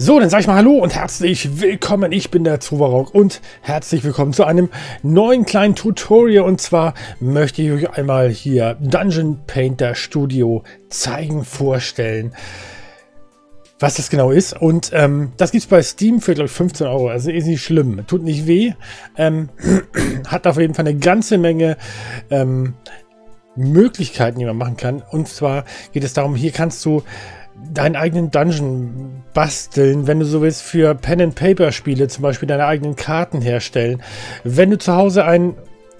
So, dann sage ich mal Hallo und herzlich willkommen. Ich bin der Zuwarok und herzlich willkommen zu einem neuen kleinen Tutorial. Und zwar möchte ich euch einmal hier Dungeon Painter Studio zeigen, vorstellen, was das genau ist. Und das gibt es bei Steam für, glaube ich, 15 Euro. Also ist nicht schlimm, tut nicht weh. Hat auf jeden Fall eine ganze Menge Möglichkeiten, die man machen kann. Und zwar geht es darum, hier kannst du deinen eigenen Dungeon basteln, wenn du so willst, für Pen-and-Paper-Spiele, zum Beispiel deine eigenen Karten herstellen. Wenn du zu Hause eine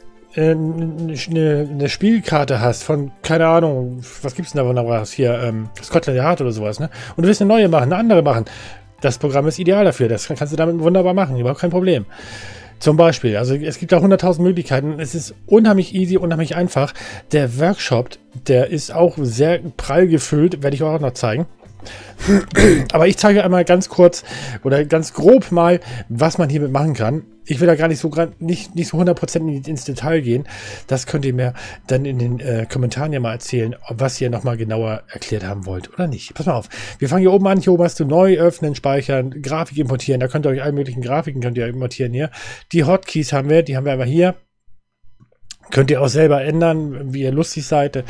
Spielkarte hast von, keine Ahnung, was gibt's denn da noch was hier, Scotland Yard oder sowas, ne? Und du willst eine neue machen, eine andere machen. Das Programm ist ideal dafür, das kannst du damit wunderbar machen, überhaupt kein Problem. Zum Beispiel, also es gibt da 100.000 Möglichkeiten. Es ist unheimlich easy, unheimlich einfach. Der Workshop, der ist auch sehr prall gefüllt, werde ich auch noch zeigen. Aber ich zeige einmal ganz kurz oder ganz grob mal, was man hiermit machen kann. Ich will da gar nicht so 100% ins Detail gehen. Das könnt ihr mir dann in den Kommentaren ja mal erzählen, was ihr nochmal genauer erklärt haben wollt oder nicht. Pass mal auf. Wir fangen hier oben an. Hier oben hast du neu öffnen, speichern, Grafik importieren. Da könnt ihr euch alle möglichen Grafiken importieren hier. Die Hotkeys haben wir einmal hier. Könnt ihr auch selber ändern, wie ihr lustig seid.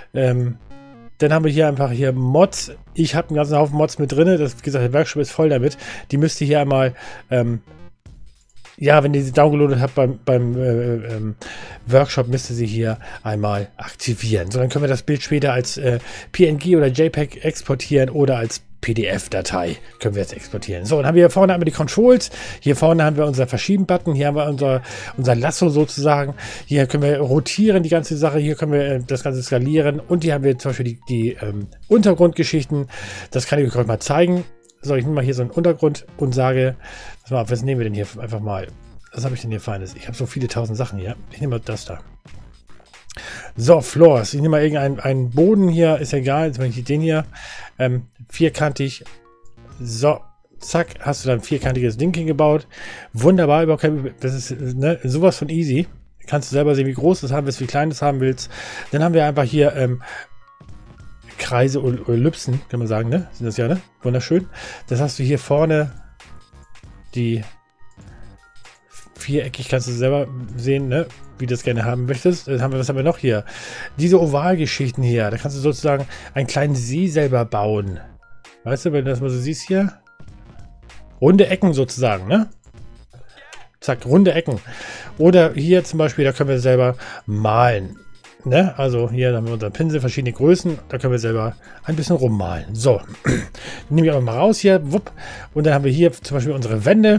Dann haben wir hier einfach Mods. Ich habe einen ganzen Haufen Mods mit drin. Das, wie gesagt, der Workshop ist voll damit. Die müsst ihr hier einmal, ja, wenn ihr sie downgeloadet habt beim Workshop, müsst ihr sie hier einmal aktivieren. So, dann können wir das Bild später als PNG oder JPEG exportieren oder als PDF-Datei können wir jetzt exportieren. So, dann haben wir hier vorne einmal die Controls. Hier vorne haben wir unser Verschieben-Button. Hier haben wir unser Lasso sozusagen. Hier können wir rotieren, die ganze Sache. Hier können wir das Ganze skalieren. Und hier haben wir zum Beispiel die Untergrundgeschichten. Das kann ich euch heute mal zeigen. So, ich nehme mal hier so einen Untergrund und sage, was nehmen wir denn hier einfach mal? Was habe ich denn hier Feines? Ich habe so viele tausend Sachen hier. Ich nehme mal das da. So, Floors. Ich nehme mal irgendeinen Boden hier, ist egal. Jetzt mache ich den hier. Vierkantig. So, zack, hast du dann ein vierkantiges Ding hingebaut. Wunderbar, überhaupt kein, das ist sowas von easy. Kannst du selber sehen, wie groß du es haben willst, wie klein du es haben willst. Dann haben wir einfach hier Kreise oder Ellipsen, kann man sagen, ne? Sind das ja, ne? Wunderschön. Das hast du hier vorne die viereckig, kannst du selber sehen, ne? Wie du das gerne haben möchtest. Was haben wir noch hier? Diese Ovalgeschichten hier. Da kannst du sozusagen einen kleinen See selber bauen. Weißt du, wenn du das mal so siehst hier? Runde Ecken sozusagen, ne? Zack, runde Ecken. Oder hier zum Beispiel, da können wir selber malen. Ne? Also hier haben wir unseren Pinsel, verschiedene Größen. Da können wir selber ein bisschen rummalen. So, nehme ich aber mal raus hier. Wupp. Und dann haben wir hier zum Beispiel unsere Wände.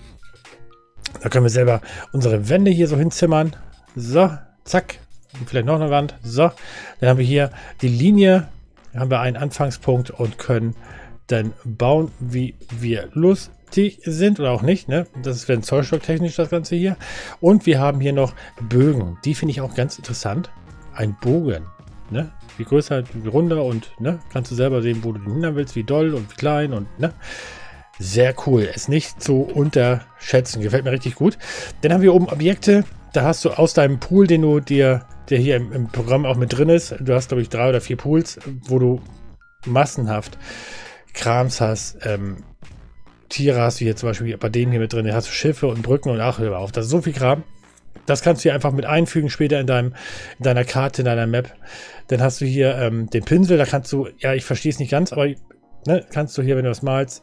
Da können wir selber unsere Wände hier so hinzimmern. So, zack. Und vielleicht noch eine Wand. So, dann haben wir hier die Linie. Da haben wir einen Anfangspunkt und können dann bauen, wie wir lustig sind oder auch nicht. Ne? Das ist zollstocktechnisch das Ganze hier. Und wir haben hier noch Bögen. Die finde ich auch ganz interessant. Ein Bogen. Ne? Wie größer, wie runder und ne? Kannst du selber sehen, wo du den hindern willst, wie doll und wie klein und ne? Sehr cool. Ist nicht zu unterschätzen. Gefällt mir richtig gut. Dann haben wir oben Objekte. Da hast du aus deinem Pool, der hier im Programm auch mit drin ist. Du hast, glaube ich, 3 oder 4 Pools, wo du massenhaft Krams hast. Tiere hast du hier zum Beispiel bei dem hier mit drin. Da hast du Schiffe und Brücken und ach, hör auf. Das ist so viel Kram. Das kannst du hier einfach mit einfügen später in deiner Karte, in deiner Map. Dann hast du hier den Pinsel. Da kannst du, ja, ich verstehe es nicht ganz, aber ne, kannst du hier, wenn du das malst,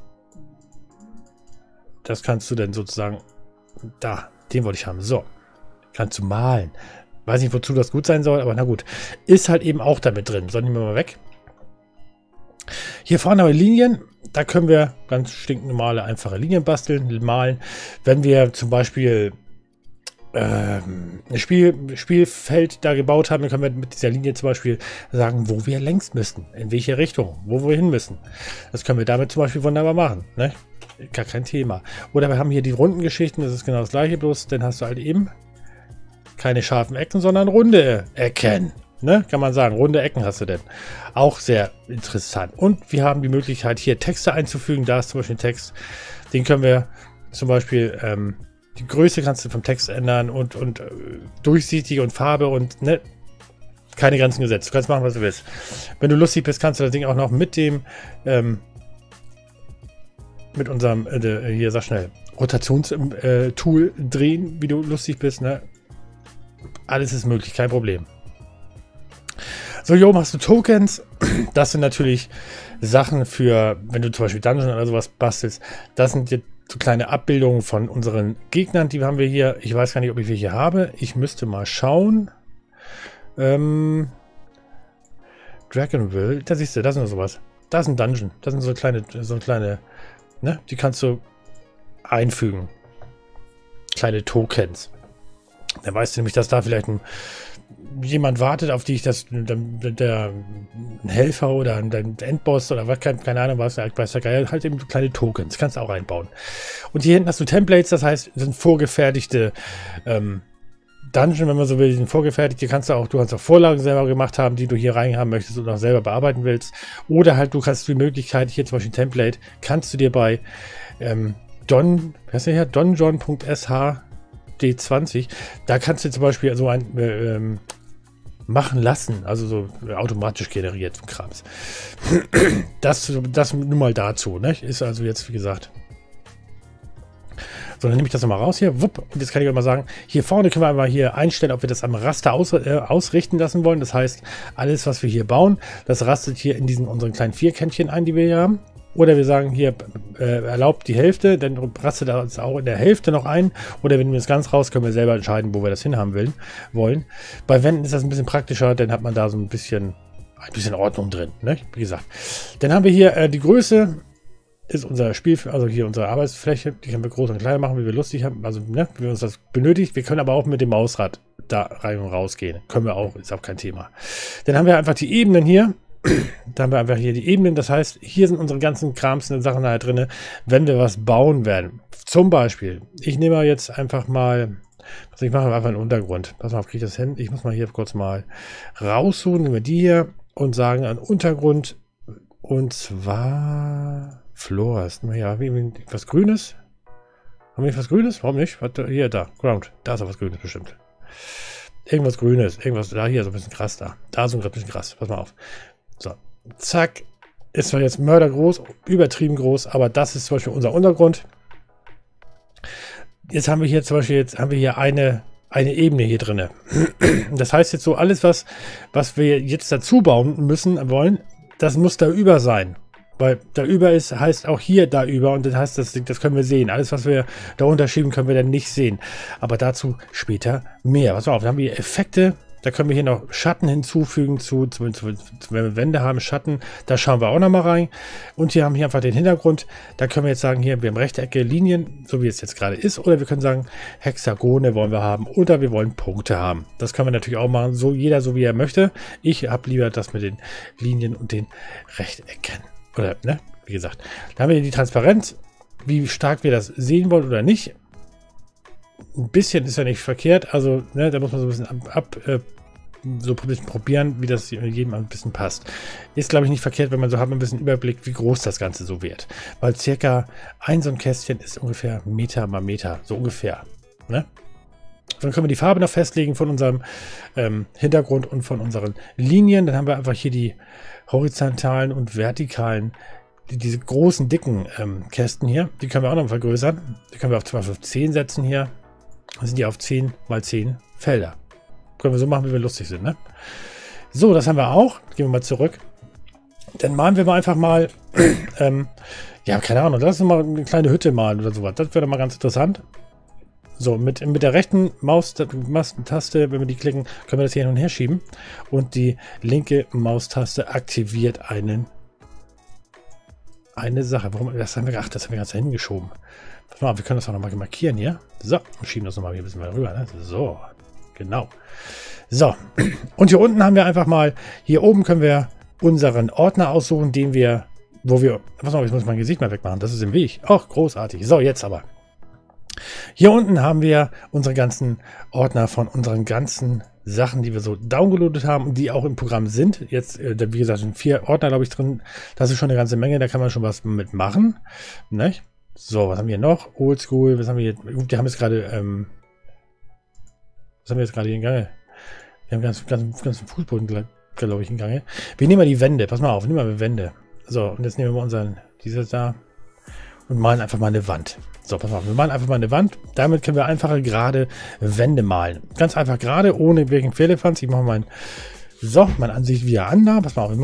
das kannst du dann sozusagen, da, den wollte ich haben. So, kannst du malen. Weiß nicht, wozu das gut sein soll, aber na gut. Ist halt eben auch damit drin. So, nehmen wir mal weg. Hier vorne haben wir Linien. Da können wir ganz stinknormale, einfache Linien basteln, malen. Wenn wir zum Beispiel ein Spielfeld da gebaut haben, dann können wir mit dieser Linie zum Beispiel sagen, wo wir längs müssen, in welche Richtung, wo wir hin müssen. Das können wir damit zum Beispiel wunderbar machen. Ne? Gar kein Thema. Oder wir haben hier die runden Geschichten, das ist genau das gleiche, bloß dann hast du halt eben keine scharfen Ecken, sondern runde Ecken. Ne? Kann man sagen, runde Ecken hast du denn. Auch sehr interessant. Und wir haben die Möglichkeit, hier Texte einzufügen. Da ist zum Beispiel ein Text, den können wir zum Beispiel die Größe kannst du vom Text ändern und durchsichtig und Farbe und ne, keine Grenzen gesetzt. Du kannst machen, was du willst. Wenn du lustig bist, kannst du das Ding auch noch mit dem mit unserem, hier, sag schnell, Rotationstool drehen, wie du lustig bist, ne? Alles ist möglich, kein Problem. So, hier oben hast du Tokens. Das sind natürlich Sachen für, wenn du zum Beispiel Dungeon oder sowas bastelst. Das sind jetzt so kleine Abbildungen von unseren Gegnern, die haben wir hier. Ich weiß gar nicht, ob ich welche habe. Ich müsste mal schauen. Dragonville, da siehst du, das ist nur sowas. Da ist ein Dungeon. Das sind so kleine, ne? Die kannst du einfügen. Kleine Tokens. Dann weißt du nämlich, dass da vielleicht jemand wartet, auf die ich ein Helfer oder ein Endboss oder was, keine Ahnung was, weiß der Geier, halt eben so kleine Tokens. Kannst du auch einbauen. Und hier hinten hast du Templates, das heißt, das sind vorgefertigte Dungeon, wenn man so will, die sind vorgefertigt. Die kannst du kannst auch Vorlagen selber gemacht haben, die du hier reinhaben möchtest und auch selber bearbeiten willst. Oder halt, du kannst die Möglichkeit, hier zum Beispiel ein Template, kannst du dir bei donjon.sh D20, da kannst du zum Beispiel so ein machen lassen, also so automatisch generiert von Krams. Das nur mal dazu, ne? Ist also jetzt, wie gesagt. So, dann nehme ich das nochmal raus hier. Wupp. Und jetzt kann ich auch mal sagen, hier vorne können wir einmal hier einstellen, ob wir das am Raster ausrichten lassen wollen. Das heißt, alles, was wir hier bauen, das rastet hier in unseren kleinen Vierkännchen ein, die wir hier haben. Oder wir sagen hier, erlaubt die Hälfte, dann rastet das auch in der Hälfte noch ein. Oder wenn wir es ganz raus, können wir selber entscheiden, wo wir das hinhaben wollen. Bei Wänden ist das ein bisschen praktischer, dann hat man da so ein bisschen Ordnung drin, ne? Wie gesagt. Dann haben wir hier die Größe, ist unser Spiel, also hier unsere Arbeitsfläche, die können wir groß und klein machen, wie wir lustig haben, also ne, wie wir uns das benötigt. Wir können aber auch mit dem Mausrad da rein und raus gehen. Können wir auch, ist auch kein Thema. Dann haben wir einfach die Ebenen hier. Da haben wir einfach hier die Ebenen, das heißt, hier sind unsere ganzen kramsten Sachen halt drin, wenn wir was bauen werden. Zum Beispiel, ich nehme jetzt einfach mal, ich mache einfach einen Untergrund. Pass mal auf, kriege ich das hin? Ich muss mal hier kurz mal raussuchen, nehmen wir die hier und sagen einen Untergrund, und zwar Floors. Ja, was Grünes? Haben wir was Grünes? Warum nicht? Hier, da, Ground. Da ist auch was Grünes bestimmt. Irgendwas Grünes, irgendwas, da hier so ein bisschen krass da. Da so ein bisschen krass, pass mal auf. So, zack. Ist zwar jetzt mördergroß, übertrieben groß, aber das ist zum Beispiel unser Untergrund. Jetzt haben wir hier zum Beispiel, eine Ebene hier drin. Das heißt jetzt so, alles, was wir jetzt dazu bauen wollen, das muss da über sein. Weil da über ist, heißt auch hier da über und das heißt, das können wir sehen. Alles, was wir da unterschieben, können wir dann nicht sehen. Aber dazu später mehr. Pass auf, da haben wir Effekte. Da können wir hier noch Schatten hinzufügen, wenn wir Wände haben, Schatten, da schauen wir auch noch mal rein. Und hier haben wir einfach den Hintergrund. Da können wir jetzt sagen, hier, wir haben Rechtecke, Linien, so wie es jetzt gerade ist. Oder wir können sagen, Hexagone wollen wir haben oder wir wollen Punkte haben. Das können wir natürlich auch machen, so jeder so wie er möchte. Ich habe lieber das mit den Linien und den Rechtecken. Oder, ne, wie gesagt. Da haben wir die Transparenz, wie stark wir das sehen wollen oder nicht. Ein bisschen ist ja nicht verkehrt, also ne, da muss man so ein bisschen so ein bisschen probieren, wie das jedem ein bisschen passt. Ist, glaube ich, nicht verkehrt, wenn man so hat, ein bisschen Überblick, wie groß das Ganze so wird. Weil circa so ein Kästchen ist ungefähr Meter mal Meter, so ungefähr. Ne? Dann können wir die Farbe noch festlegen von unserem Hintergrund und von unseren Linien. Dann haben wir einfach hier die horizontalen und vertikalen, diese großen, dicken Kästen hier. Die können wir auch noch vergrößern. Die können wir auf 10 setzen hier. Dann sind die auf 10 mal 10 Felder. Können wir so machen, wie wir lustig sind, ne? So, das haben wir auch. Gehen wir mal zurück. Dann malen wir mal einfach mal, ja, keine Ahnung, lass uns mal eine kleine Hütte malen oder sowas. Das wäre mal ganz interessant. So, mit der rechten Maustaste, wenn wir die klicken, können wir das hier hin und her schieben. Und die linke Maustaste aktiviert eine Sache. Warum? Das haben wir ganz hingeschoben. Pass mal, wir können das auch nochmal markieren hier. So, und schieben das nochmal hier ein bisschen mehr rüber. Ne? So, genau. So, und hier unten haben wir einfach mal, hier oben können wir unseren Ordner aussuchen, pass mal, ich muss mein Gesicht mal wegmachen, das ist im Weg. Ach, großartig. So, jetzt aber. Hier unten haben wir unsere ganzen Ordner von unseren ganzen Sachen, die wir so downgeloadet haben und die auch im Programm sind. Jetzt, wie gesagt, sind 4 Ordner, glaube ich, drin. Das ist schon eine ganze Menge, da kann man schon was mitmachen. Ne? So, was haben wir noch? Oldschool, was haben wir jetzt? Die haben jetzt gerade, was haben wir jetzt gerade hier in Gange? Wir haben ganz Fußboden, glaube ich, in Gange. Wir nehmen mal die Wände, pass mal auf, nehmen wir Wände. So, und jetzt nehmen wir mal dieses da. und malen einfach mal eine Wand. So, pass auf, wir malen einfach mal eine Wand. Damit können wir einfache, gerade Wände malen. Ganz einfach gerade, ohne welchen Firlefanz. Ich mache meine Ansicht wieder an. Pass mal auf,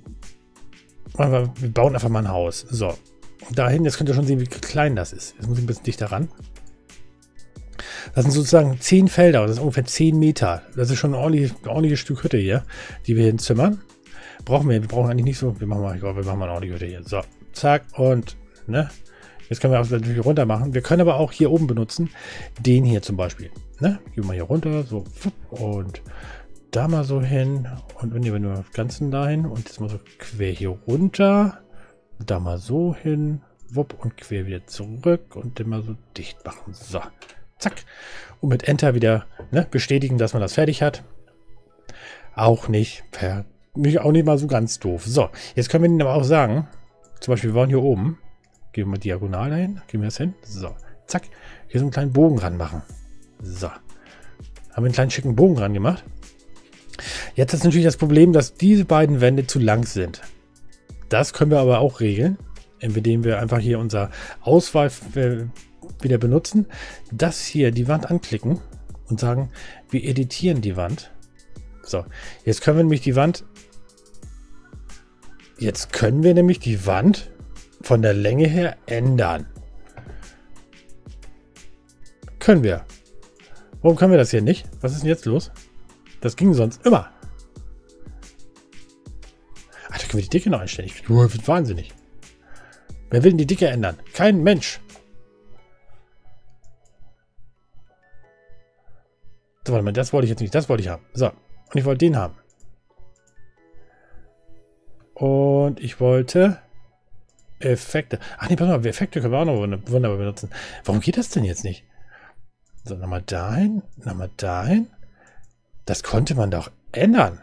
wir bauen einfach mal ein Haus. So, dahin, jetzt könnt ihr schon sehen, wie klein das ist. Jetzt muss ich ein bisschen dichter ran. Das sind sozusagen 10 Felder, das ist ungefähr 10 Meter. Das ist schon ein ordentliches Stück Hütte hier, die wir hier zimmern. Wir brauchen eigentlich nicht so, wir machen mal eine ordentliche Hütte hier. So, zack und, ne? Jetzt können wir auch natürlich runter machen. Wir können aber auch hier oben benutzen, den hier zum Beispiel. Ne? Gehen wir mal hier runter, so, und da mal so hin. Und nehmen wir nur das Ganze dahin. Und jetzt mal so quer hier runter. Da mal so hin. Wupp, und quer wieder zurück. Und immer so dicht machen. So, zack. Und mit Enter wieder, ne, bestätigen, dass man das fertig hat. Auch nicht mal so ganz doof. So, jetzt können wir ihnen aber auch sagen, zum Beispiel, wir wollen hier oben. Gehen wir mal diagonal dahin. Gehen wir das hin. So, zack. Hier so einen kleinen Bogen ran machen. So. Haben wir einen kleinen schicken Bogen ran gemacht. Jetzt ist natürlich das Problem, dass diese beiden Wände zu lang sind. Das können wir aber auch regeln, indem wir einfach hier unser Auswahl wieder benutzen. Das hier, die Wand anklicken und sagen, wir editieren die Wand. So, jetzt können wir nämlich die Wand von der Länge her ändern. Können wir. Warum können wir das hier nicht? Was ist denn jetzt los? Das ging sonst immer. Ach, da können wir die Dicke noch einstellen. Ich bin wahnsinnig. Wer will denn die Dicke ändern? Kein Mensch. So, warte mal, das wollte ich jetzt nicht. Das wollte ich haben. So, und ich wollte den haben. Und ich wollte Effekte. Ach nee, pass mal, Effekte können wir auch noch wunderbar benutzen. Warum geht das denn jetzt nicht? So, nochmal dahin, nochmal dahin. Das konnte man doch ändern.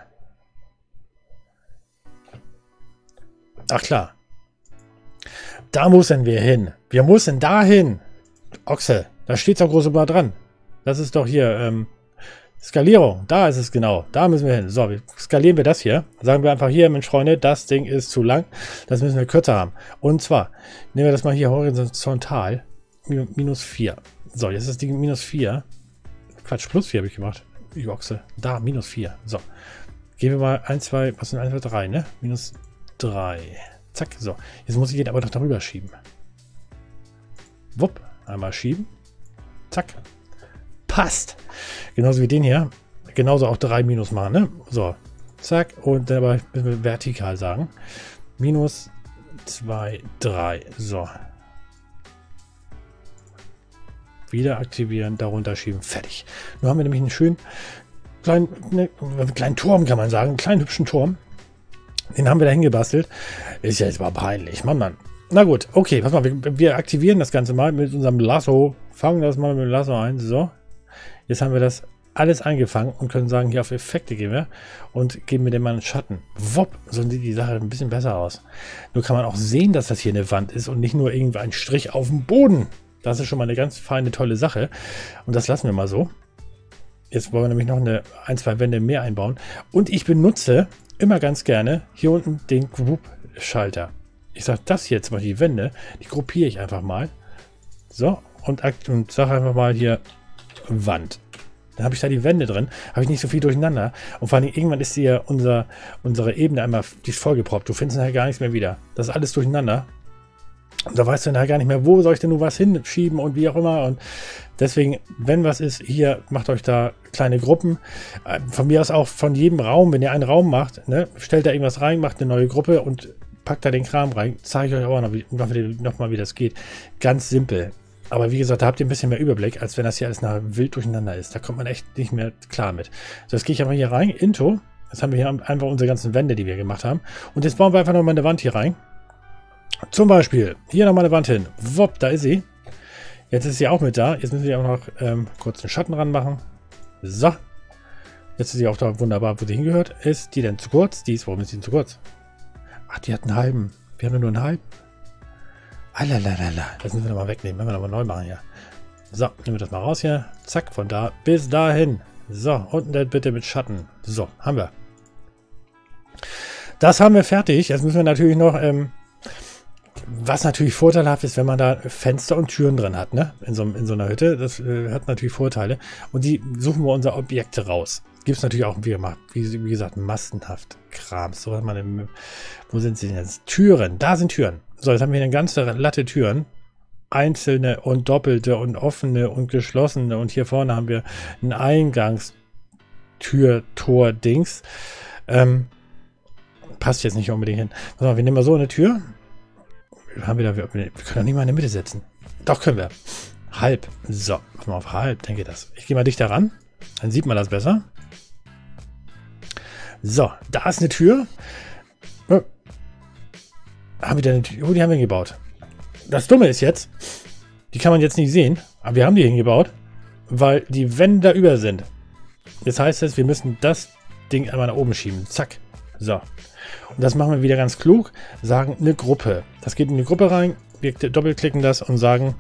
Ach klar. Da müssen wir hin. Wir müssen dahin. Ochse, da steht doch groß über dran. Das ist doch hier, Skalierung. Da ist es genau. Da müssen wir hin. So, skalieren wir das hier. Sagen wir einfach hier, Mensch, Freunde, das Ding ist zu lang. Das müssen wir kürzer haben. Und zwar, nehmen wir das mal hier horizontal. -4. So, jetzt ist die -4. Quatsch, +4 habe ich gemacht. Ich Ochse. Da, -4. So. Gehen wir mal 1, 2, was sind 1, 2, 3, ne? -3. Zack, so. Jetzt muss ich den aber noch darüber schieben. Wupp. Einmal schieben. Zack. Passt. Genauso wie den hier. Genauso auch 3 Minus machen, ne? So. Zack. Und dann aber müssen wir vertikal sagen. -2, 3. So. Wieder aktivieren, darunter schieben. Fertig. Nun haben wir nämlich einen schönen kleinen Turm, kann man sagen. Einen kleinen hübschen Turm. Den haben wir da hingebastelt. Ist ja jetzt mal peinlich. Mann. Na gut, okay, pass mal. Wir aktivieren das Ganze mal mit unserem Lasso. Fangen das mal mit dem Lasso ein. So. Jetzt haben wir das alles eingefangen und können sagen, hier auf Effekte gehen wir und geben wir dem mal einen Schatten. Wupp, so sieht die Sache ein bisschen besser aus. Nur kann man auch sehen, dass das hier eine Wand ist und nicht nur irgendwie ein Strich auf dem Boden. Das ist schon mal eine ganz feine, tolle Sache. Und das lassen wir mal so. Jetzt wollen wir nämlich noch ein, 2 Wände mehr einbauen. Und ich benutze immer ganz gerne hier unten den Group-Schalter. Ich sage, das hier zum Beispiel die Wände, die gruppiere ich einfach mal. So, und sage einfach mal hier Wand. Dann habe ich da die Wände drin, habe ich nicht so viel durcheinander. Und vor allem irgendwann ist hier unsere Ebene einmal die vollgeproppt. Du findest nachher gar nichts mehr wieder. Das ist alles durcheinander. Und da weißt du nachher gar nicht mehr, wo soll ich denn nun was hinschieben und wie auch immer. Und deswegen, wenn was ist, hier macht euch da kleine Gruppen. Von mir aus auch von jedem Raum, wenn ihr einen Raum macht, ne, stellt da irgendwas rein, macht eine neue Gruppe und packt da den Kram rein. Zeige ich euch auch noch mal, wie das geht. Ganz simpel. Aber wie gesagt, da habt ihr ein bisschen mehr Überblick, als wenn das hier alles wild durcheinander ist. Da kommt man echt nicht mehr klar mit. So, jetzt gehe ich aber hier rein, Into. Jetzt haben wir hier einfach unsere ganzen Wände, die wir gemacht haben. Und jetzt bauen wir einfach noch mal eine Wand hier rein. Zum Beispiel, hier nochmal eine Wand hin. Wupp, da ist sie. Jetzt ist sie auch mit da. Jetzt müssen wir auch noch kurz einen Schatten ranmachen. So. Jetzt ist sie auch da wunderbar, wo sie hingehört. Ist die denn zu kurz? Warum ist die denn zu kurz? Ach, die hat einen halben. Wir haben ja nur einen halben. Alalala. Das müssen wir nochmal wegnehmen. Wenn wir nochmal neu machen hier. So, nehmen wir das mal raus hier. Zack, von da bis dahin. So, unten dann bitte mit Schatten. So, haben wir. Das haben wir fertig. Jetzt müssen wir natürlich noch Was natürlich vorteilhaft ist, wenn man da Fenster und Türen drin hat, ne? In so einer Hütte. Das hat natürlich Vorteile. Und die suchen wir unsere Objekte raus. Gibt es natürlich auch, wie gesagt, massenhaft Kram. So hat man wo sind sie denn jetzt? Türen. Da sind Türen. So, jetzt haben wir hier eine ganze Latte Türen. Einzelne und doppelte und offene und geschlossene. Und hier vorne haben wir ein Eingangstür-Tor-Dings. Passt jetzt nicht unbedingt hin. Also, wir nehmen mal so eine Tür. Wir können doch nicht mal in der Mitte setzen. Doch, können wir. Halb. So, machen wir auf halb, denke ich das. Ich gehe mal dichter ran. Dann sieht man das besser. So, da ist eine Tür. Haben wir da eine Tür? Oh, die haben wir gebaut. Das Dumme ist jetzt, die kann man jetzt nicht sehen, aber wir haben die hingebaut, weil die Wände da über sind. Das heißt jetzt, wir müssen das Ding einmal nach oben schieben. Zack. So. Und das machen wir wieder ganz klug. Sagen eine Gruppe. Das geht in die Gruppe rein. Wir doppelklicken das und sagen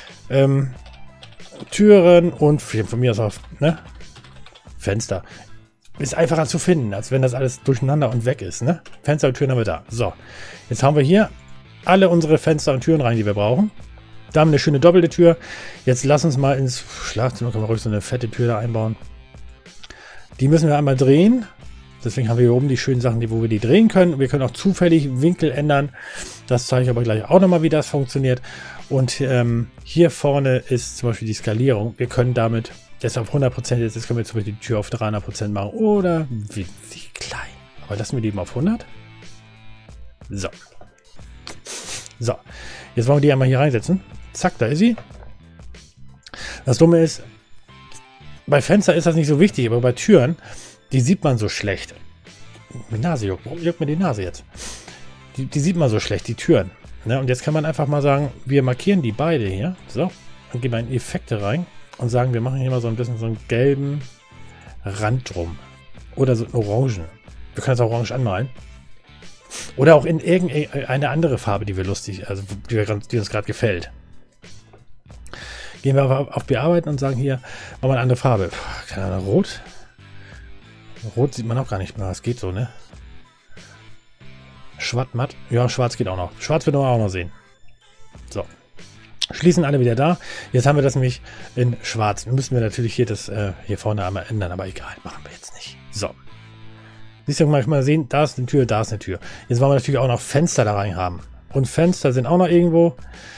Türen und von mir aus auf Fenster. Ist einfacher zu finden, als wenn das alles durcheinander und weg ist. Ne? Fenster und Türen haben wir da. So. Jetzt haben wir hier alle unsere Fenster und Türen rein, die wir brauchen. Da haben wir eine schöne doppelte Tür. Jetzt lass uns mal ins Schlafzimmer, können wir ruhig so eine fette Tür da einbauen. Die müssen wir einmal drehen. Deswegen haben wir hier oben die schönen Sachen, wo wir die drehen können. Wir können auch zufällig Winkel ändern. Das zeige ich aber gleich auch nochmal, wie das funktioniert. Und hier vorne ist zum Beispiel die Skalierung. Wir können damit, das auf 100% jetzt können wir zum Beispiel die Tür auf 300% machen. Oder wie klein. Aber lassen wir die mal auf 100. So. So. Jetzt wollen wir die einmal hier reinsetzen. Zack, da ist sie. Das Dumme ist, bei Fenstern ist das nicht so wichtig, aber bei Türen, die sieht man so schlecht. Die Nase juckt. Warum juckt mir die Nase jetzt? Die sieht man so schlecht, die Türen. Ne? Und jetzt kann man einfach mal sagen, wir markieren die beide hier. So. Und gehen mal in Effekte rein. Und sagen, wir machen hier mal so ein bisschen so einen gelben Rand drum. Oder so einen orangen. Wir können es auch orange anmalen. Oder auch in irgendeine andere Farbe, die wir lustig, also die uns gerade gefällt. Gehen wir auf Bearbeiten und sagen hier, machen wir eine andere Farbe. Keine Ahnung, Rot. Rot sieht man auch gar nicht mehr. Das geht so, ne? Schwarz matt. Ja, schwarz geht auch noch. Schwarz wird man auch noch sehen. So. Schließen alle wieder da. Jetzt haben wir das nämlich in schwarz. Müssen wir natürlich hier das hier vorne einmal ändern, aber egal, machen wir jetzt nicht. So. Siehst du, mal sehen, da ist eine Tür, da ist eine Tür. Jetzt wollen wir natürlich auch noch Fenster da rein haben. Und Fenster sind auch noch irgendwo.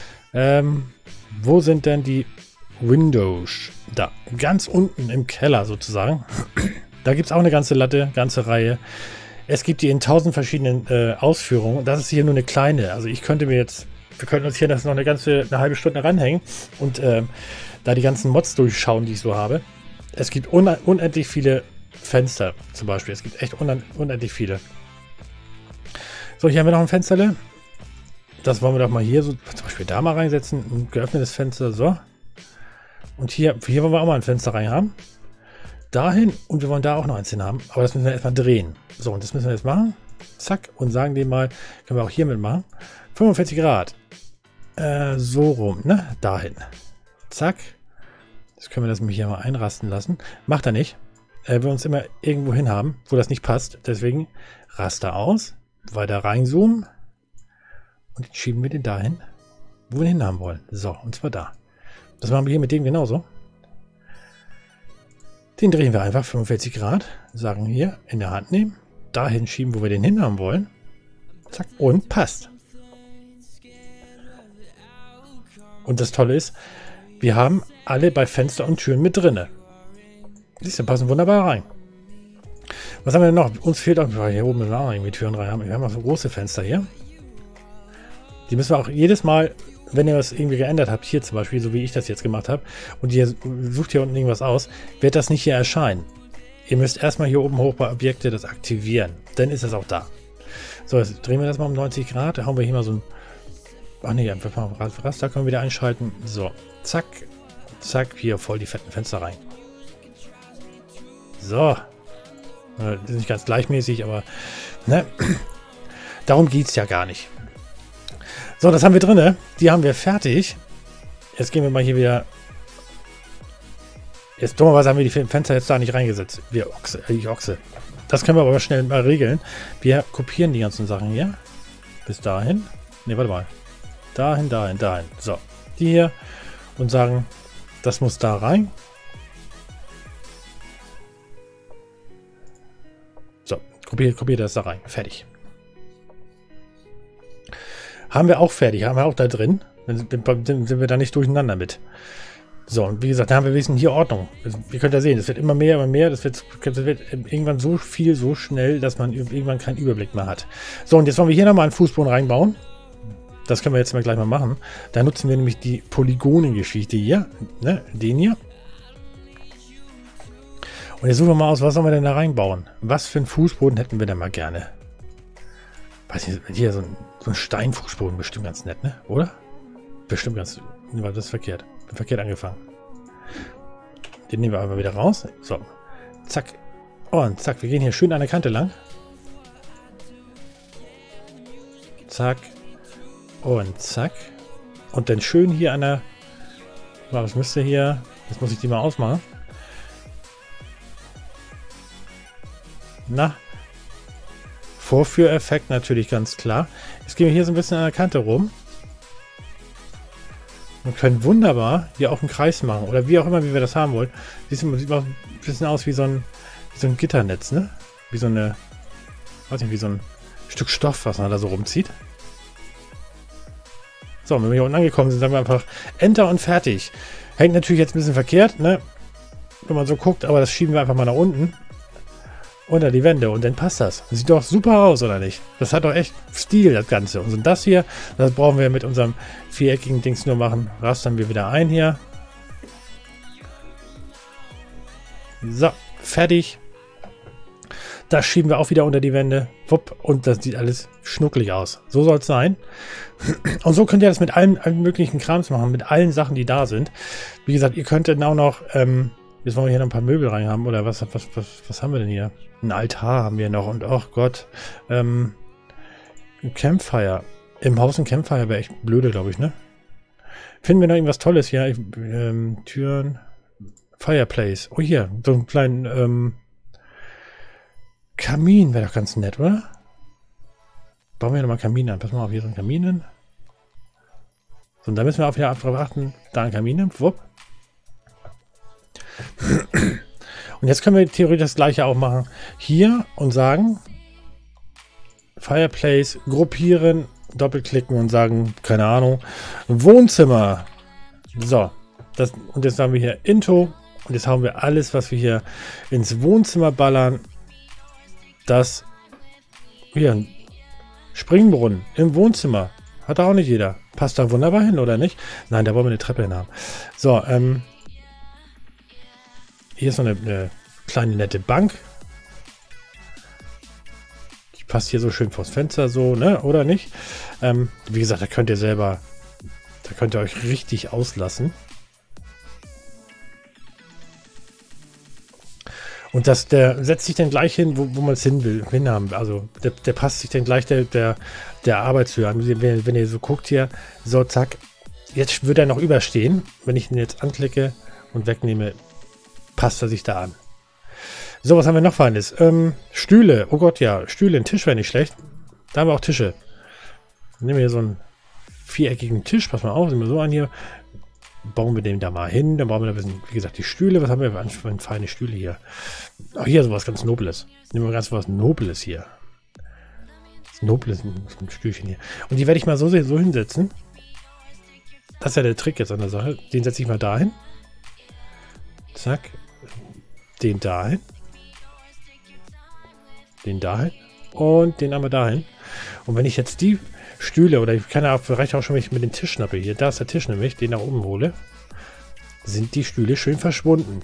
Wo sind denn die Windows? Da, ganz unten im Keller sozusagen. Da gibt es auch eine ganze Latte, ganze Reihe. Es gibt die in 1000 verschiedenen Ausführungen. Das ist hier nur eine kleine. Also ich könnte mir jetzt, wir könnten uns hier das noch eine halbe Stunde ranhängen und da die ganzen Mods durchschauen, die ich so habe. Es gibt unendlich viele Fenster zum Beispiel. Es gibt echt unendlich viele. So, hier haben wir noch ein Fensterle. Das wollen wir doch mal hier so zum Beispiel da mal reinsetzen. Ein geöffnetes Fenster, so. Und hier wollen wir auch mal ein Fenster rein haben. Dahin und wir wollen da auch noch eins hin haben. Aber das müssen wir erstmal drehen. So, und das müssen wir jetzt machen. Zack. Und sagen dem mal, können wir auch hier mitmachen. 45 Grad. So rum, ne? Dahin. Zack. Jetzt können wir das hier mal einrasten lassen. Macht er nicht. Er will uns immer irgendwo hin haben, wo das nicht passt. Deswegen Raster aus. Weiter reinzoomen. Und jetzt schieben wir den dahin, wo wir ihn hin haben wollen. So, und zwar da. Das machen wir hier mit dem genauso. Den drehen wir einfach 45 Grad. Sagen hier, in der Hand nehmen. Dahin schieben, wo wir den hin haben wollen. Zack, und passt. Und das Tolle ist, wir haben alle bei Fenster und Türen mit drinne. Siehst du, passen wunderbar rein. Was haben wir denn noch? Uns fehlt auch, hier oben müssen wir auch irgendwie Türen rein haben. Wir haben auch so große Fenster hier. Die müssen wir auch jedes Mal, wenn ihr was irgendwie geändert habt, hier zum Beispiel, so wie ich das jetzt gemacht habe, und ihr sucht hier unten irgendwas aus, wird das nicht hier erscheinen. Ihr müsst erstmal hier oben hoch bei Objekte das aktivieren. Dann ist es auch da. So, jetzt drehen wir das mal um 90 Grad. Da haben wir hier mal so ein... Ach nee, einfach mal Raster können wir wieder einschalten. So, zack, zack, hier voll die fetten Fenster rein. So. Das ist nicht ganz gleichmäßig, aber ne? Darum geht es ja gar nicht. So, das haben wir drin. Die haben wir fertig. Jetzt gehen wir mal hier wieder. Jetzt dummerweise haben wir die Fenster jetzt da nicht reingesetzt. Ich Ochse. Das können wir aber schnell mal regeln. Wir kopieren die ganzen Sachen hier. Bis dahin. Ne, warte mal. Dahin, dahin, dahin. So, die hier. Und sagen, das muss da rein. So, kopiert das da rein. Fertig. Haben wir auch fertig. Haben wir auch da drin. Dann sind wir da nicht durcheinander mit. So, und wie gesagt, da haben wir ein bisschen hier Ordnung. Ihr könnt ja sehen, es wird immer mehr, immer mehr. Das wird irgendwann so viel, so schnell, dass man irgendwann keinen Überblick mehr hat. So, und jetzt wollen wir hier nochmal einen Fußboden reinbauen. Das können wir jetzt mal gleich mal machen. Da nutzen wir nämlich die Polygonengeschichte hier. Ne, den hier. Und jetzt suchen wir mal aus, was sollen wir denn da reinbauen? Was für einen Fußboden hätten wir denn mal gerne? Weiß nicht, hier so ein Steinfußboden, bestimmt ganz nett, ne? Oder? Bestimmt ganz... War das verkehrt. Bin verkehrt angefangen. Den nehmen wir aber wieder raus. So. Zack. Und zack. Wir gehen hier schön an der Kante lang. Zack. Und zack. Und dann schön hier an der... Was müsste hier... Jetzt muss ich die mal ausmachen. Na. Vorführeffekt natürlich ganz klar. Jetzt gehen wir hier so ein bisschen an der Kante rum. Und können wunderbar hier auch einen Kreis machen. Oder wie auch immer, wie wir das haben wollen. Sieht ein bisschen aus wie so ein Gitternetz, ne? Wie so eine... Weiß nicht, wie so ein Stück Stoff, was man da so rumzieht. So, wenn wir hier unten angekommen sind, sagen wir einfach Enter und fertig. Hängt natürlich jetzt ein bisschen verkehrt, ne? Wenn man so guckt, aber das schieben wir einfach mal nach unten. Unter die Wände und dann passt das. Sieht doch super aus, oder nicht? Das hat doch echt Stil, das Ganze. Und das hier, das brauchen wir mit unserem viereckigen Dings nur machen. Rastern wir wieder ein hier. So, fertig. Das schieben wir auch wieder unter die Wände. Wupp, und das sieht alles schnucklig aus. So soll es sein. Und so könnt ihr das mit allen möglichen Krams machen, mit allen Sachen, die da sind. Wie gesagt, ihr könnt dann auch noch... jetzt wollen wir hier noch ein paar Möbel rein haben. Oder was haben wir denn hier? Ein Altar haben wir noch. Und ach Gott. Ein Campfire. Im Haus ein Campfire wäre echt blöde, glaube ich, ne? Finden wir noch irgendwas Tolles hier? Türen. Fireplace. Oh, hier. So einen kleinen Kamin wäre doch ganz nett, oder? Bauen wir nochmal Kamin an. Pass mal auf, hier so ein Kamin hin. So, und da müssen wir auch wieder darauf achten. Da ein Kamin hin. Wupp. Und jetzt können wir theoretisch das gleiche auch machen hier und sagen Fireplace gruppieren, doppelklicken und sagen, keine Ahnung, Wohnzimmer. So, und jetzt haben wir hier Into und jetzt haben wir alles, was wir hier ins Wohnzimmer ballern. Das hier, ein Springbrunnen im Wohnzimmer. Hat auch nicht jeder. Passt da wunderbar hin, oder nicht? Nein, da wollen wir eine Treppe hin haben. So, hier ist noch eine kleine nette Bank. Die passt hier so schön vors Fenster, so, ne? Oder nicht? Wie gesagt, da könnt ihr euch richtig auslassen. Und der setzt sich dann gleich hin, wo man es hinhaben. Also der passt sich dann gleich der Arbeitshöhe an. Wenn ihr so guckt hier, so zack. Jetzt wird er noch überstehen. Wenn ich ihn jetzt anklicke und wegnehme, passt er sich da an. So, was haben wir noch Feines? Stühle. Oh Gott, ja. Stühle, ein Tisch wäre nicht schlecht. Da haben wir auch Tische. Dann nehmen wir hier so einen viereckigen Tisch. Pass mal auf, sehen wir so an hier. Bauen wir den da mal hin. Dann brauchen wir da ein bisschen, wie gesagt, die Stühle. Was haben wir für feine Stühle hier? Ach, hier sowas ganz Nobles. Nehmen wir ganz was Nobles hier. Das Nobles, ein Stühlchen hier. Und die werde ich mal so hinsetzen. Das ist ja der Trick jetzt an der Sache. Den setze ich mal dahin. Zack. Den dahin. Den dahin. Und den einmal dahin. Und wenn ich jetzt die Stühle, oder ich kann ja vielleicht auch schon, wenn ich mit dem Tisch schnappe hier, da ist der Tisch nämlich, den nach oben hole, sind die Stühle schön verschwunden.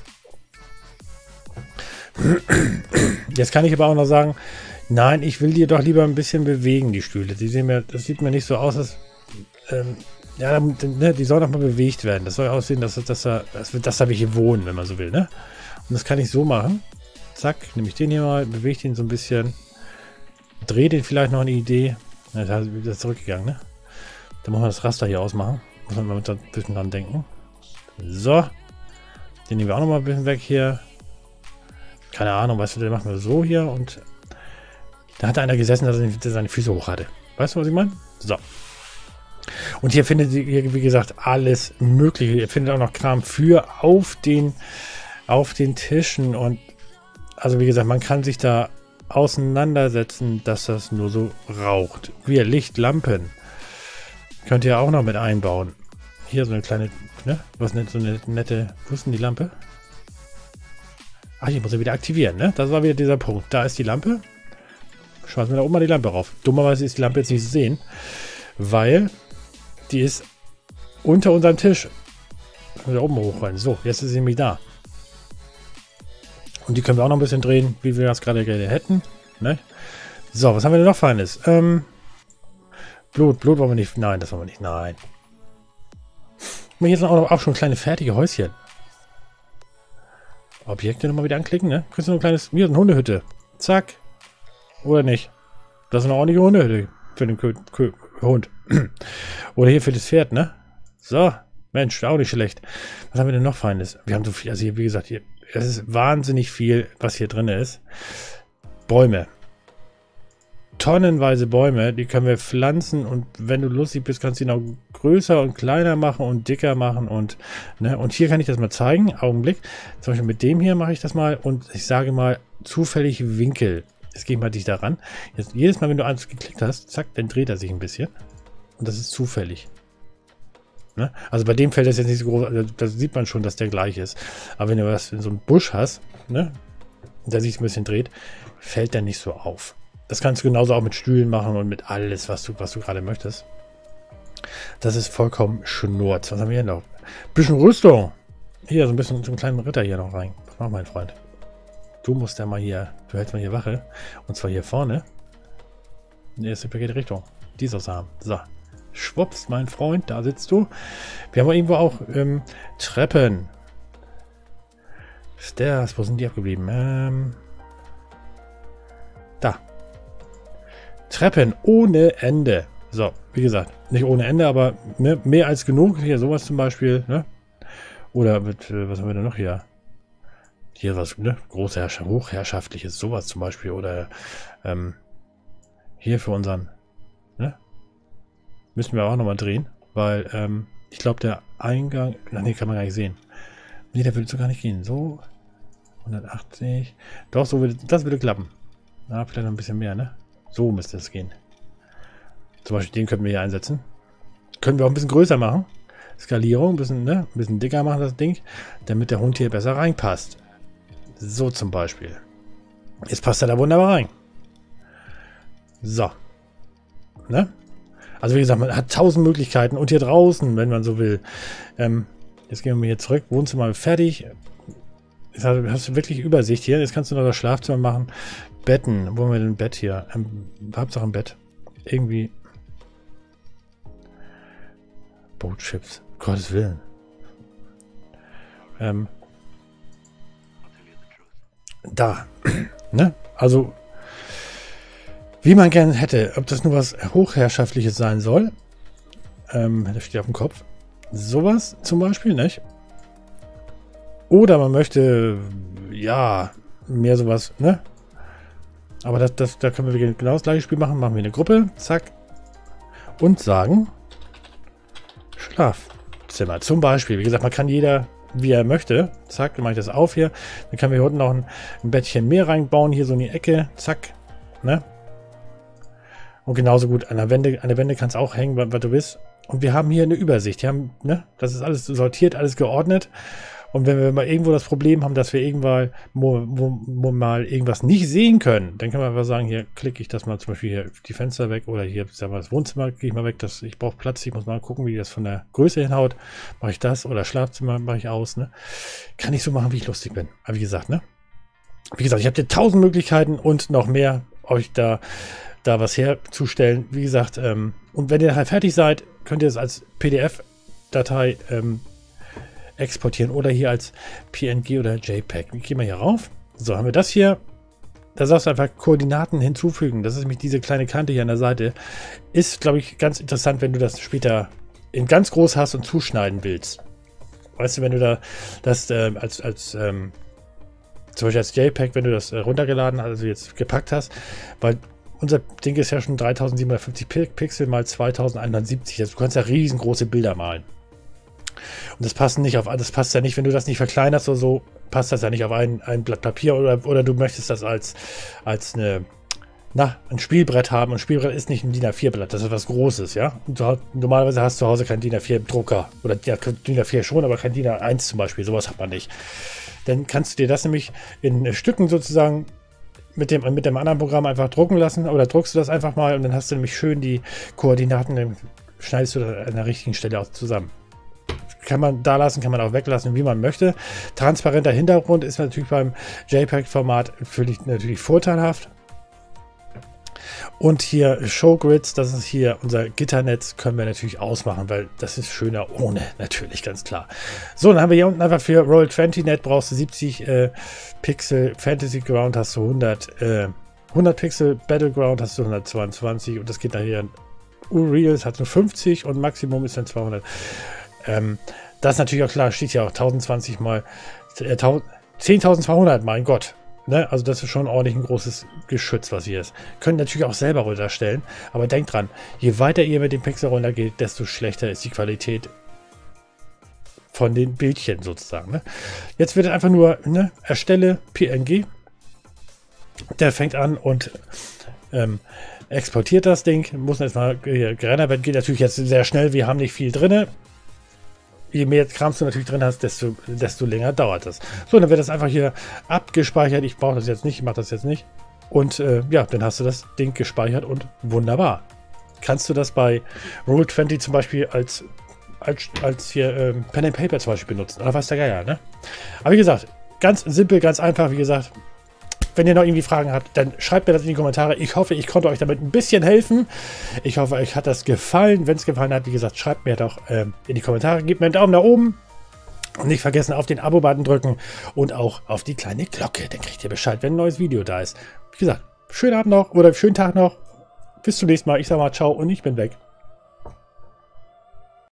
Jetzt kann ich aber auch noch sagen, nein, ich will die doch lieber ein bisschen bewegen, die Stühle. Das sieht mir nicht so aus, als ja, die sollen doch mal bewegt werden. Das soll aussehen, dass da welche wohnen, wenn man so will, ne? Und das kann ich so machen. Zack, nehme ich den hier mal, bewege den so ein bisschen, drehe den vielleicht noch eine Idee. Ja, da ist wieder zurückgegangen, ne? Dann machen wir das Raster hier ausmachen. Muss man mal ein bisschen dran denken. So. Den nehmen wir auch noch mal ein bisschen weg hier. Keine Ahnung, weißt du, den machen wir so hier und da hat einer gesessen, dass er seine Füße hoch hatte. Weißt du, was ich meine? So. Und hier findet ihr, wie gesagt, alles Mögliche. Ihr findet auch noch Kram für auf den Tischen. Und also wie gesagt, man kann sich da auseinandersetzen, dass das nur so raucht. Wie Lichtlampen. Könnt ihr auch noch mit einbauen. Hier so eine kleine, ne? Was nennt so eine nette, wo ist denn die Lampe? Ach, ich muss ja wieder aktivieren, ne? Das war wieder dieser Punkt. Da ist die Lampe. Schmeißen wir da oben mal die Lampe rauf. Dummerweise ist die Lampe jetzt nicht zu sehen, weil die ist unter unserem Tisch. Da oben hochrennen. So, jetzt ist sie nämlich da. Und die können wir auch noch ein bisschen drehen, wie wir das gerade hätten. Ne? So, was haben wir denn noch Feines? Blut wollen wir nicht. Nein, das wollen wir nicht. Nein. Und hier sind auch schon kleine fertige Häuschen. Objekte nochmal wieder anklicken, ne? Kriegst du noch ein kleines. Hier ist eine Hundehütte. Zack. Oder nicht? Das ist eine ordentliche Hundehütte für den Hund. Oder hier für das Pferd, ne? So. Mensch, auch nicht schlecht. Was haben wir denn noch Feines? Wir haben so viel, also hier, wie gesagt, hier, es ist wahnsinnig viel, was hier drin ist. Bäume. Tonnenweise Bäume, die können wir pflanzen und wenn du lustig bist, kannst du die noch größer und kleiner machen und dicker machen und, ne, und hier kann ich das mal zeigen, Augenblick. Zum Beispiel mit dem hier mache ich das mal und ich sage mal zufällig Winkel. Jetzt gehe ich mal dich daran. Jetzt jedes Mal, wenn du eins geklickt hast, zack, dann dreht er sich ein bisschen und das ist zufällig. Ne? Also bei dem fällt das jetzt nicht so groß, also da sieht man schon, dass der gleich ist. Aber wenn du was in so einem Busch hast, ne, der sich ein bisschen dreht, fällt der nicht so auf. Das kannst du genauso auch mit Stühlen machen und mit alles, was du gerade möchtest. Das ist vollkommen Schnurz. Was haben wir hier noch? Bisschen Rüstung. Hier, so ein bisschen so einen kleinen Ritter hier noch rein. Was macht mein Freund? Du musst ja mal hier, du hältst mal hier Wache. Und zwar hier vorne. Ne, ist die verkehrte Richtung. Die soll's haben. So. Schwupps, mein Freund, da sitzt du. Wir haben irgendwo auch Treppen. Stairs, wo sind die abgeblieben? Da. Treppen ohne Ende. So, wie gesagt, nicht ohne Ende, aber ne, mehr als genug. Hier sowas zum Beispiel. Ne? Oder mit, was haben wir denn noch hier? Hier was, ne? Große hochherrschaftliches, sowas zum Beispiel. Oder hier für unseren, ne? Müssen wir auch nochmal drehen, weil ich glaube der Eingang, nee, kann man gar nicht sehen. Nee, der würde so gar nicht gehen. So, 180. Doch, so würde, das würde klappen. Na, vielleicht noch ein bisschen mehr, ne? So müsste es gehen. Zum Beispiel den könnten wir hier einsetzen. Können wir auch ein bisschen größer machen. Skalierung, ein bisschen dicker machen das Ding, damit der Hund hier besser reinpasst. So zum Beispiel. Jetzt passt er da wunderbar rein. So. Ne? Also wie gesagt, man hat 1000 Möglichkeiten und hier draußen, wenn man so will. Jetzt gehen wir hier zurück. Wohnzimmer fertig. Jetzt hast du wirklich Übersicht hier. Jetzt kannst du noch das Schlafzimmer machen. Betten. Wo haben wir denn ein Bett hier? Hauptsache ein Bett. Irgendwie. Bootchips. Gottes Willen. Da. Ne? Also wie man gerne hätte, ob das nur was Hochherrschaftliches sein soll. Das steht auf dem Kopf. Sowas zum Beispiel, nicht? Oder man möchte, ja, mehr sowas, ne? Aber da können wir genau das gleiche Spiel machen. Machen wir eine Gruppe, zack. Und sagen, Schlafzimmer zum Beispiel. Wie gesagt, man kann jeder, wie er möchte. Zack, dann mache ich das auf hier. Dann können wir hier unten noch ein Bettchen mehr reinbauen. Hier so in die Ecke, zack, ne? Und genauso gut an der Wände kannst du auch hängen, was du willst. Und wir haben hier eine Übersicht. Wir haben, ne, das ist alles sortiert, alles geordnet. Und wenn wir mal irgendwo das Problem haben, dass wir irgendwann wo mal irgendwas nicht sehen können, dann können wir einfach sagen, hier klicke ich das mal zum Beispiel hier die Fenster weg oder hier sagen wir, das Wohnzimmer gehe ich mal weg, ich brauche Platz, ich muss mal gucken, wie das von der Größe hinhaut. Mache ich das oder Schlafzimmer mache ich aus. Ne? Kann ich so machen, wie ich lustig bin. Aber wie gesagt, ne? Wie gesagt, ich habe dir 1000 Möglichkeiten und noch mehr, euch da was herzustellen. Wie gesagt, und wenn ihr halt fertig seid, könnt ihr es als PDF-Datei exportieren oder hier als PNG oder JPEG. Gehen wir hier rauf. So, haben wir das hier. Da sagst du einfach Koordinaten hinzufügen. Das ist nämlich diese kleine Kante hier an der Seite. Ist, glaube ich, ganz interessant, wenn du das später in ganz groß hast und zuschneiden willst. Weißt du, wenn du da das zum Beispiel als JPEG, wenn du das runtergeladen, also jetzt gepackt hast, weil unser Ding ist ja schon 3750 Pixel mal 2170. Also du kannst ja riesengroße Bilder malen. Und das passt nicht auf, das passt ja nicht, wenn du das nicht verkleinerst oder so, passt das ja nicht auf ein Blatt Papier oder du möchtest das als ein Spielbrett haben. Ein Spielbrett ist nicht ein DIN A4-Blatt, das ist was Großes, ja. Und normalerweise hast du zu Hause keinen DIN A4-Drucker. Oder ja, DIN A4 schon, aber kein DIN A1 zum Beispiel. Sowas hat man nicht. Dann kannst du dir das nämlich in Stücken sozusagen mit dem anderen Programm einfach drucken lassen. Oder druckst du das einfach mal und dann hast du nämlich schön die Koordinaten, dann schneidest du das an der richtigen Stelle auch zusammen. Kann man da lassen, kann man auch weglassen, wie man möchte. Transparenter Hintergrund ist natürlich beim JPEG-Format natürlich vorteilhaft. Und hier Showgrids, das ist hier unser Gitternetz, können wir natürlich ausmachen, weil das ist schöner ohne, natürlich, ganz klar. So, dann haben wir hier unten einfach für Roll20Net brauchst du 70 Pixel, Fantasy Ground hast du 100 Pixel, Battleground hast du 122 und das geht nachher Unreal hat nur 50 und Maximum ist dann 200. Das ist natürlich auch klar, steht ja auch 1020 mal 10.200, mein Gott. Ne? Also das ist schon ordentlich ein großes Geschütz, was hier ist. Könnt natürlich auch selber runterstellen, aber denkt dran, je weiter ihr mit dem Pixel runtergeht, desto schlechter ist die Qualität von den Bildchen sozusagen. Ne? Jetzt wird einfach nur, ne, erstelle PNG. Der fängt an und exportiert das Ding. Muss erstmal gerendert werden. Geht natürlich jetzt sehr schnell. Wir haben nicht viel drin. Je mehr Krams du natürlich drin hast, desto länger dauert das. So, dann wird das einfach hier abgespeichert. Ich brauche das jetzt nicht, ich mache das jetzt nicht. Und ja, dann hast du das Ding gespeichert und wunderbar. Kannst du das bei Roll20 zum Beispiel als hier Pen and Paper zum Beispiel benutzen. Oder was der Geier, ne? Aber wie gesagt, ganz simpel, ganz einfach, wie gesagt. Wenn ihr noch irgendwie Fragen habt, dann schreibt mir das in die Kommentare. Ich hoffe, ich konnte euch damit ein bisschen helfen. Ich hoffe, euch hat das gefallen. Wenn es gefallen hat, wie gesagt, schreibt mir doch in die Kommentare. Gebt mir einen Daumen nach oben. Und nicht vergessen, auf den Abo-Button drücken und auch auf die kleine Glocke. Dann kriegt ihr Bescheid, wenn ein neues Video da ist. Wie gesagt, schönen Abend noch oder schönen Tag noch. Bis zum nächsten Mal. Ich sage mal ciao und ich bin weg.